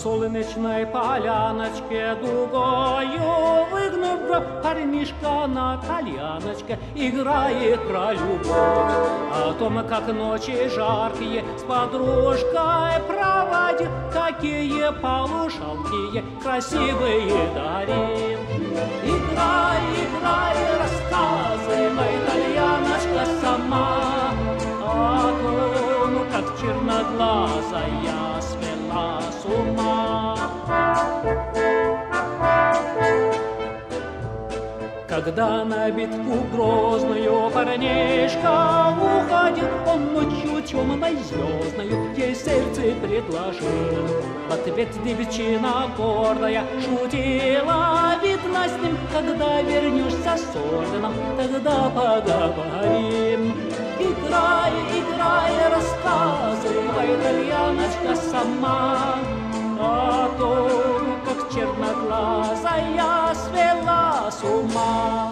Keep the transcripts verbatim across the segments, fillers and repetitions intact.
солнечной поляночке дугою выгнув, парнишка на кальяночке играет про любовь. О том, как ночи жаркие с подружкой проводит, какие полушалкие красивые дарит. Играй, играй, рассказывай, кальяночка, сама о том, как черноглазая свела с ума. Когда на битву грозную парнишка уходил, он ночью темной звездною ей сердце предложил. В ответ девчина гордая шутила, видно с ним, когда вернешься с орденом, тогда поговорим. Играй, играй, рассказывай, кальяночка, сама о том, как черноглазая свела с ума.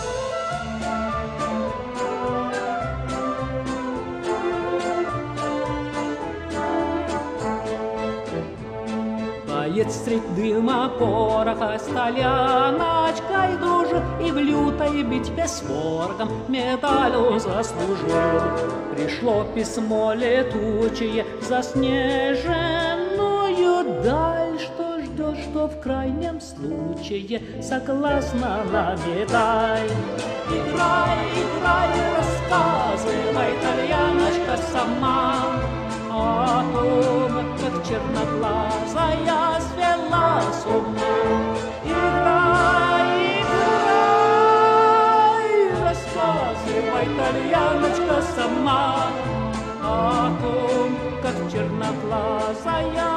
Боец средь дыма пороха с толяночкой дружит, и в лютой битве с ворогом медаль он заслужил. Пришло письмо летучее в заснеженную даль, что ждешь, что в крайнем случае согласна на медаль. Играй, играй, рассказывай, кальяночка, сама о том, как черноглазая свела с ума. Играй, играй, рассказывай, кальяночка, сама о том, как черноглазая